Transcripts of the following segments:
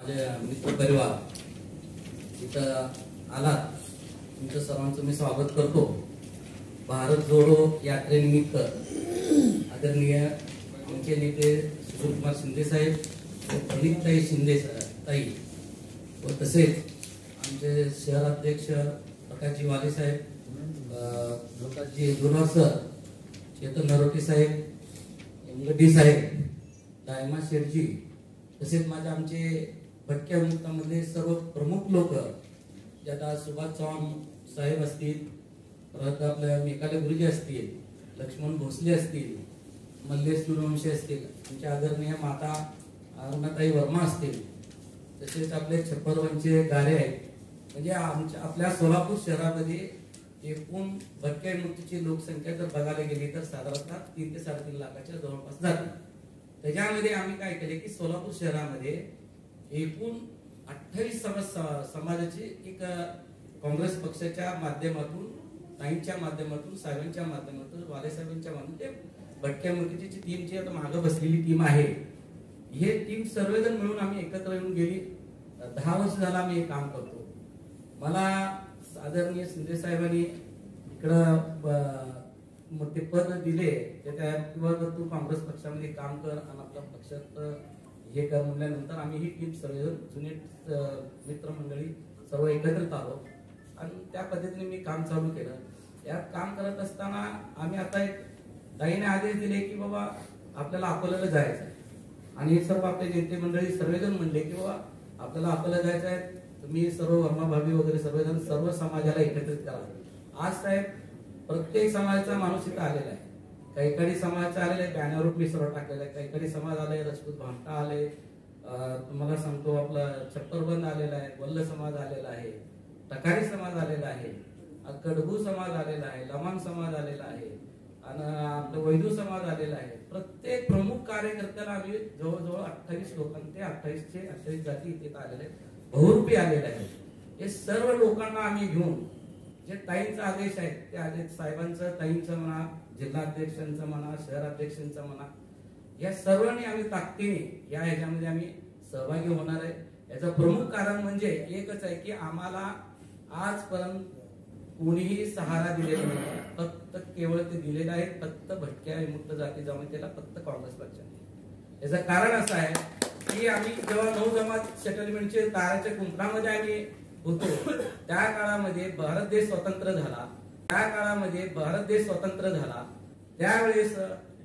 मित्र परिवार इथं आलात, तुमचं सर्वांचं मी स्वागत करतो। भारत जोडो यात्रेनिमित्त आदरणीय आमचे नेते सुशीलकुमार शिंदे साहेब व प्रणिताई शिंदे ताई व तसेच आमचे शहराध्यक्ष प्रकाशजी वाले साहेब, प्रकाशजी गुरव सर, चेतन नरोटे साहेब, एमगडी साहेब, दायमा शेठजी, तसेच माझे आमचे भटक्या मुक्तामधले सर्व प्रमुख लोक, जे आता सुभाष चव्हाण साहेब असतील, परत आपल्या मेकाले गुरुजी असतील, लक्ष्मण भोसले असतील, मल्लेश सूर्यवंशी असतील, आमच्या आदरणीय माता अरुणाताई वर्मा असतील, तसेच आपले छप्परवंचे गारे आहेत। म्हणजे आमच्या आपल्या सोलापूर शहरामध्ये एकूण भटक्या मुक्तीची लोकसंख्या जर बघायला गेली तर साधारणतः 3 ते 3.5 लाखाच्या जवळपास जाते। त्याच्यामध्ये आम्ही काय केले की सोलापूर शहरामध्ये एकूण 28 समाजाची एक काँग्रेस पक्षाच्या माध्यमातून, ताईंच्या माध्यमातून, साहेबांच्या माध्यमातून, वाले साहेबांच्या माध्यमातून भटक्या मुक्तीची टीमची आता मागे बसलेली टीम आहे। हे टीम सर्वजण मिळून आम्ही एकत्र येऊन गेली 10 वर्ष झाला आम्ही हे काम करतो। मला आदरणीय शिंदे साहेबांनी इकडं मोठे पद दिले, किंवा तू काँग्रेस पक्षामध्ये काम कर आणि आपल्या पक्षात हे कर म्हणल्यानंतर आम्ही ही टीम सर्वजण जुने मित्रमंडळी सर्व एकत्रित आलो आणि त्या पद्धतीने मी काम चालू केलं। यात काम करत असताना आम्ही आता एक ताईने आदेश दिले की बाबा आपल्याला अकोल्याला जायचं आहे आणि सर्व आपले नेते मंडळी सर्वजण म्हणले की बाबा आपल्याला अकोल्याला जायचं आहे, तुम्ही सर्व वर्मा भाभी वगैरे सर्वजण सर्व समाजाला एकत्रित करा। आज साहेब प्रत्येक समाजाचा माणूस इथं आलेला आहे। कैकडी समाजाचा आलेला आहे, बॅनरवर मी सर्व टाकलेला आहे। कैकडी समाज आलाय, राजपूत भामटा आले, तुम्हाला सांगतो आपला छप्परबंद आलेला आहे, वल्ल समाज आलेला आहे, टकारी समाज आलेला आहे, कडबू समाज आलेला आहे, लमाण समाज आलेला आहे आणि आपलं वैदू समाज आलेला आहे। प्रत्येक प्रमुख कार्यकर्त्याला आम्ही जवळजवळ 28 लोकांचे 28 जाती इथे आलेले आहेत, बहुरूपी आलेले आहेत। हे सर्व लोकांना आम्ही घेऊन जे ताईंचा आदेश आहे ते आदेश साहेबांचं, ताईंचं म्हणा, जिल्हाध्यक्षांचं म्हणा, शहराध्यक्षांचं म्हणा, या सर्वांनी आम्ही ताकदीने या ह्याच्यामध्ये आम्ही सहभागी होणार आहे। याचं प्रमुख कारण म्हणजे एकच आहे की आम्हाला आजपर्यंत कोणीही सहारा दिलेला नाही, फक्त केवळ ते दिलेलं आहे फक्त भटक्या विमुक्त जाती जमातीला फक्त काँग्रेस पक्षाने। याचं कारण असं आहे की आम्ही जेव्हा 9 जमात सेटलमेंटचे ताराच्या कुंपणामध्ये आम्ही होतो, त्या काळामध्ये भारत देश स्वतंत्र झाला, त्यावेळेस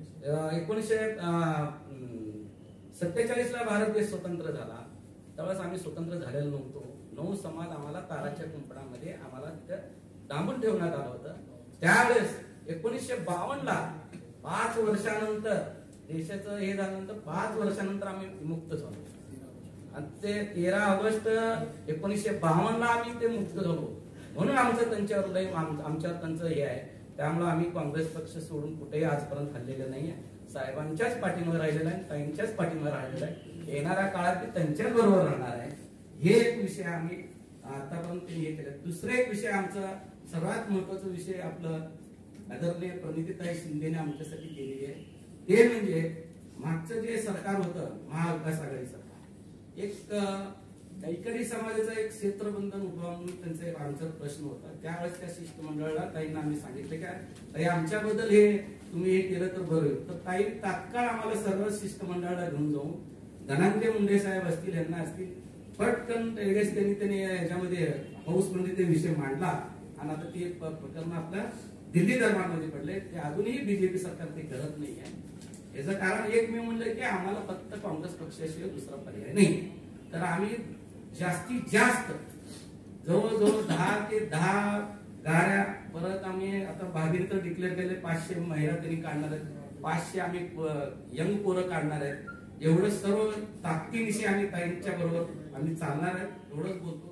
1947 ला भारत देश स्वतंत्र झाला, त्यावेळेस आम्ही स्वतंत्र झालेलो नव्हतो। 9 समाज आम्हाला ताराच्या कुंपणामध्ये आम्हाला तिथं डांबून ठेवण्यात आलं होतं। त्यावेळेस 1952 ला 5 वर्षानंतर देशाचं हे झाल्यानंतर 5 वर्षानंतर आम्ही मुक्त झालो आणि ते 13 ऑगस्ट 1952 ला आम्ही ते मुक्त झालो। म्हणून आमचं त्यांच्यावर लय आमच्यावर त्यांचं हे आहे। त्यामुळे आम्ही काँग्रेस पक्ष सोडून कुठेही आजपर्यंत हल्लेलं नाहीये, साहेबांच्याच पाठीमागे राहिलेला आहे, ताईंच्याच पाठीमागे राहिलेला आहे, येणाऱ्या काळात त्यांच्याच बरोबर राहणार आहे। हे एक विषय आम्ही आतापर्यंत हे केलं। दुसरा एक विषय आमचा सर्वात महत्वाचा विषय आपलं आदरणीय प्रणिताई शिंदेने आमच्यासाठी केलेली आहे, ते म्हणजे मागचं जे सरकार होतं महाविकास आघाडी सरकार, एक कैकडी समाजाचा एक क्षेत्रबंधन उभा म्हणून त्यांचा एक आमचा प्रश्न होता। त्यावेळेस त्या शिष्टमंडळाला ताईंना आम्ही सांगितलं की ताई आमच्याबद्दल हे तुम्ही हे केलं तर बरं होईल। तर ताई तात्काळ आम्हाला सर्व शिष्टमंडळाला घेऊन जाऊन धनांजय मुंडे साहेब असतील, यांना असतील, पटकन त्यांनी याच्यामध्ये हाऊसमध्ये ते विषय मांडला आणि आता ते प्रकरण आपल्या दिल्ली दरबारमध्ये पडले। ते अजूनही बीजेपी सरकार ते करत नाही आहे। याचं कारण एक मी म्हणलं की आम्हाला फक्त काँग्रेस पक्षाशिवाय दुसरा पर्याय नाही। तर आम्ही जास्तीत जास्त जवळजवळ 10 ते 10 गाड्या, परत आम्ही आता भागीर तर डिक्लेअर केले 500 महिला त्यांनी काढणार आहेत, 500 आम्ही यंग पोरं काढणार आहेत। एवढं सर्व ताकदीनिशी आम्ही ताईंच्या बरोबर आम्ही चालणार आहे, एवढंच बोलतो।